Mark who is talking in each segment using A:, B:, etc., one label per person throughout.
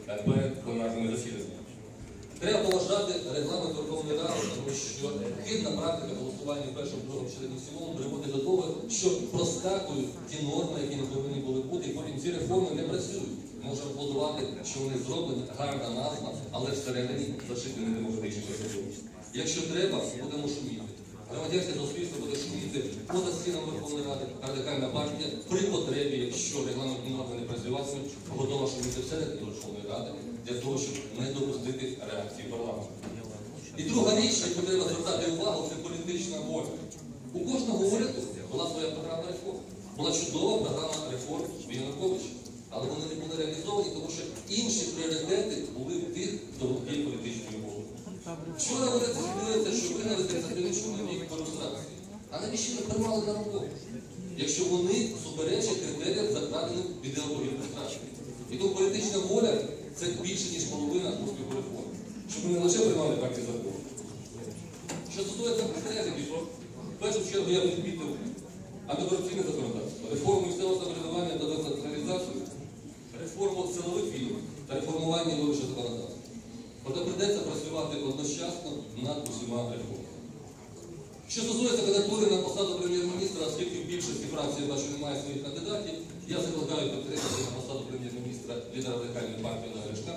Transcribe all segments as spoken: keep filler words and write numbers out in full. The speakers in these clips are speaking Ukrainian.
A: перед пленарними засіданнями. Треба поважати регламент Верховної Ради, тому що хибна практика голосування в першому, другому читанні в цілому приводить до того, що проскакують ті норми, які не повинні були бути, і потім ці реформи не працюють. Можемо аплодувати, що вони зроблені, гарна назва, але всередині зашити недемократичні процедури. Якщо треба, будемо шуміти. Громадянське суспільство буде шуміти поза стінами Верховної Ради, Радикальна партія при потребі, якщо регламентні норми не працюватимуть, готова шуміти всередині Верховної Ради для того, щоб не допустити реакції парламенту. І друга річ, яку треба звертати увагу, це політична воля. У кожного уряду була своя програма реформ. Була чудова програма реформ Януковича. Але вони не були реалізовані, тому що інші пріоритети були в тих, хто володіє політичною волею. Вчора вони зробилися, що вигнали тридцятирічний чоловік по люстрації. А навіщо не приймали на роботу? Якщо вони суперечать критеріям, закладеним в ідеології люстрації. І тому політична воля – це більше, ніж половина успіху реформ. Щоб ми не лише приймали партії закону. Що стосується критеріїв, в першу чергу я відмітив антикорупційне законодавство, реформу місцевого самоврядування та децентралізацію, реформу силових фільмів та реформування виборчого законодавства. Проте прийдеться працювати одночасно над усіма реформами. Що стосується кандидатури на посаду прем'єр-міністра, оскільки в більшості фракцій, бачу, немає своїх кандидатів, я закликаю підтримати на посаду прем'єр-міністра лідера Радикальної партії Олега Ляшка.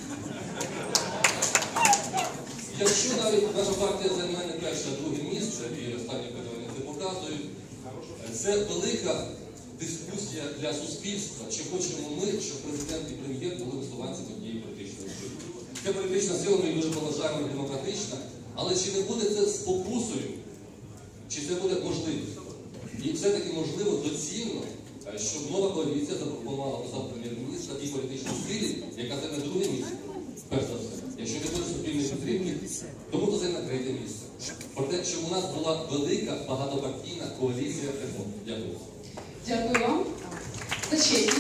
A: Якщо навіть наша партія займає не перше, а друге місце, і останні опитування це показують, це велика дискусія для суспільства, чи хочемо ми, щоб президент і прем'єр були висуванцями однієї політичної сили. Ця політична сила, ми її дуже поважаємо, і демократична, але чи не буде це спокусою, чи це буде можливістю? І все-таки можливо доцільно, щоб нова коаліція запропонувала посаду прем'єр-міністра тій політичній силі, яка займе друге місце, перш за все. Якщо не буде суспільної підтримки, тому то займе третє місце. Проте, щоб у нас була велика багатопартійна коаліція реформ. Дякую.
B: Дякую вам. За честь.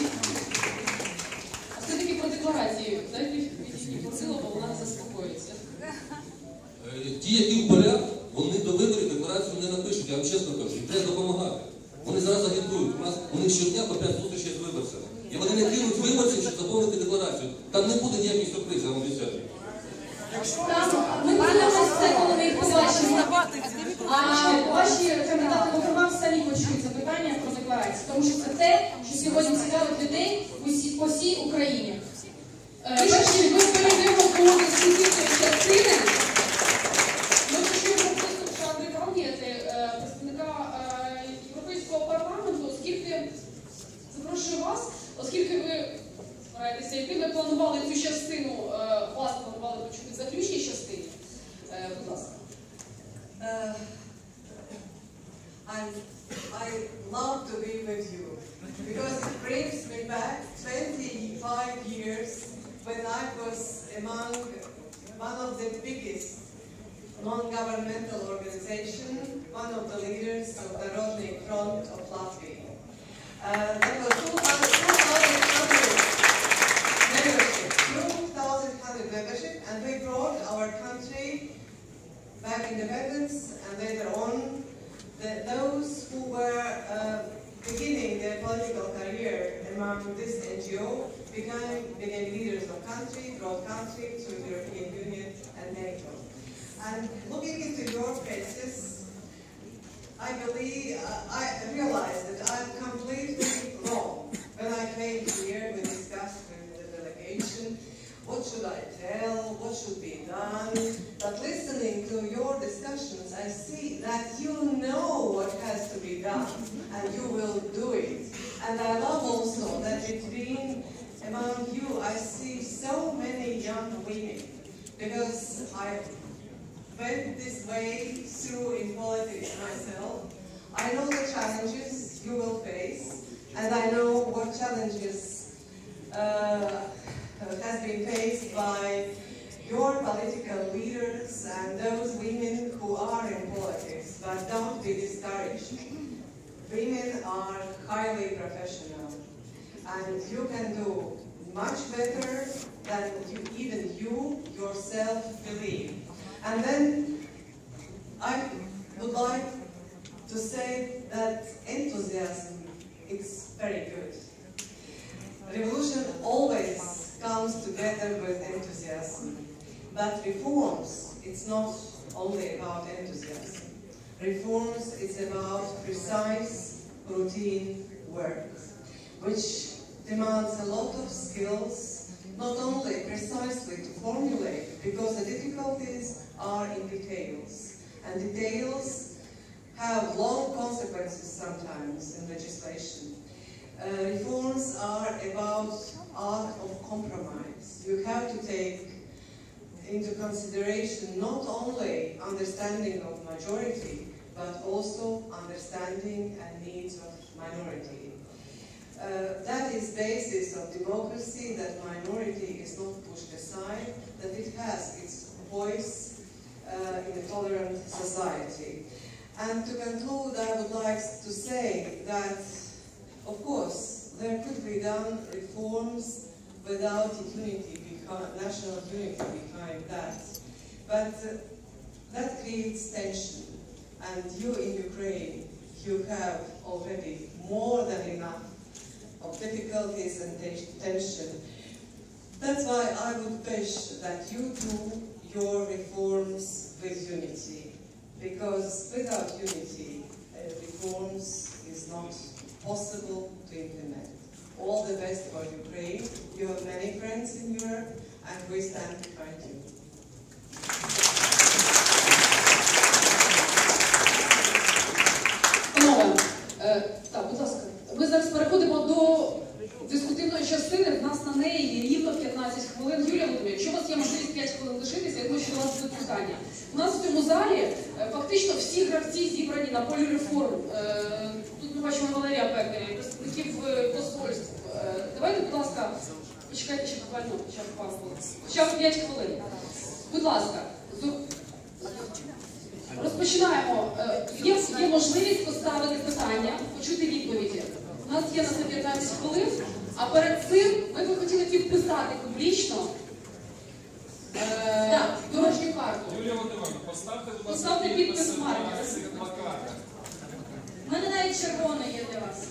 B: А все-таки про декларацію. Дайте відійдіть посилу, бо вона не заспокоїться.
A: Ті, які в полях, вони до виборів декларацію не напишуть, я вам чесно кажу, і треба допомагати. Вони зараз агітують. У нас у них щодня по п'ять зустрічей з виборцями. І вони не кинуть виборців, щоб заповнити декларацію. Там не буде ніяких сюрпризів, я вам обіцяю.
B: Ми будемо це, коли ми їх побачимо. А ваші кандидати в округах самі почують запитання про декларацію. Тому що це те, що сьогодні цікавить людей по всій Україні. Перші, ми перейдемо до дискусійної частини. Ми почуємо виступ Шандри Калєти, представника Європейського парламенту, оскільки, запрошую вас, оскільки ви збираєтеся, якби ми планували цю частину, вас планували почути в заключній частині. Будь ласка.
C: Uh, I, I love to be with you because it brings me back twenty-five years when I was among one of the biggest non-governmental organizations, one of the leaders of the Narodny Front of Latvia. Uh, that was two thousand membership, and we brought our country back independence, and later on, the, those who were uh, beginning their political career among this N G O became, became leaders of country, brought country to the European Union and NATO. And looking into your faces, I believe, uh, I realized that I'm completely wrong. When I came here, we discussed with the delegation, what should I tell, what should be done, but listening to your discussions, I see that you know what has to be done, and you will do it. And I love also that between, among you, I see so many young women, because I went this way through in politics myself. I know the challenges you will face, and I know what challenges uh, has been faced by your political leaders and those women who are in politics, but don't be discouraged. Women are highly professional, and you can do much better than you, even you yourself believe. And then I would like to say that enthusiasm is very good. Revolution always comes comes together with enthusiasm. But reforms, it's not only about enthusiasm. Reforms is about precise, routine work, which demands a lot of skills, not only precisely to formulate, because the difficulties are in details, and details have long consequences sometimes in legislation. Uh, reforms are about art of compromise. You have to take into consideration not only understanding of majority, but also understanding and needs of minority. Uh, that is basis of democracy, that minority is not pushed aside, that it has its voice uh, in a tolerant society. And to conclude, I would like to say that, of course, there could be done reforms without unity, behind, national unity behind that. But uh, that creates tension. And you in Ukraine, you have already more than enough of difficulties and tension. That's why I would wish that you do your reforms with unity. Because without unity, uh, reforms is not possible to implement. All the best for Ukraine. You have many friends in Europe, and we stand behind you.
B: Панове, е, так, будь ласка, ми зараз переходимо до дискутивної частини. В нас на неї є рівно п'ятнадцять хвилин. Юлія Володимирівна, якщо у вас є можливість п'ять хвилин лишитися, я думаю, що до вас будуть питання. У нас в цьому залі е, фактично всі гравці зібрані на полі реформ. Е, тут ми бачимо Валерія Пекаря, представників посольств. Е, давайте, будь ласка, почекайте ще буквально хоча б пару хвилин. Хоча б п'ять хвилин. Будь ласка, розпочинаємо. Є, є можливість поставити питання, почути відповіді. У нас є на це п'ятнадцять хвилин, а перед цим ми б хотіли підписати публічно е, дорожню карту.
D: Юлія Володимирівна, поставте, будь ласка,
B: Поставте підпис
D: підписи на
B: Марка.
D: цих плакатах.
B: У мене навіть червоне є для вас.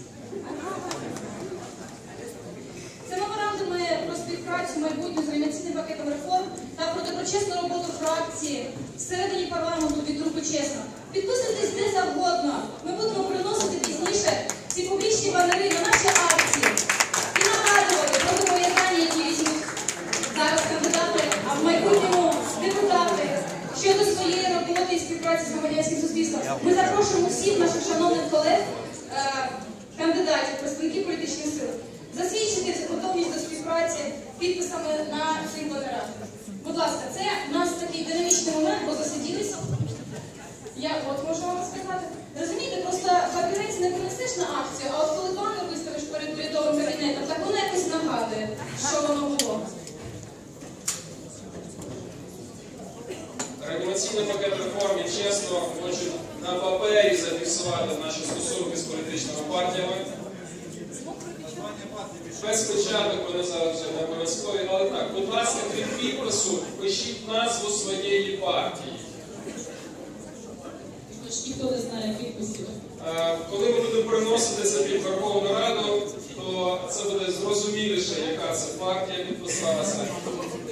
B: Це меморандуми про співпрацю майбутнього з реанімаційним пакетом реформ та про доброчесну роботу фракції всередині парламенту від групи «Чесно». Підписуйтесь де завгодно. Ми будемо приносити пізніше ці публічні банери на наші акції і нагадувати про зобов'язання, які візьмуть зараз кандидати, а в майбутньому депутати щодо своєї роботи і співпраці з громадянським суспільством. Ми запрошуємо всіх наших шановних колег, кандидатів, представників політичних сил, засвідчити готовність до співпраці підписами на цих банерах. Будь ласка, це у нас такий динамічний момент, бо засиділися. Я от можу вам сказати. Розумієте, просто папірець не принесеш на акцію, а от коли банер виставиш перед урядовим кабінетом, так воно якось нагадує, що воно було.
D: Реанімаційний пакет реформ і чесно хочуть на папері зафіксувати наші стосунки з політичними партіями. Без печаток вони зараз вже не обов'язкові, але так, будь ласка, крім підпису, пишіть назву своєї партії.
B: Ніхто не знає підписів.
D: Коли ми будемо приносити це під Верховну Раду, то це буде зрозуміліше, яка це партія підписалася.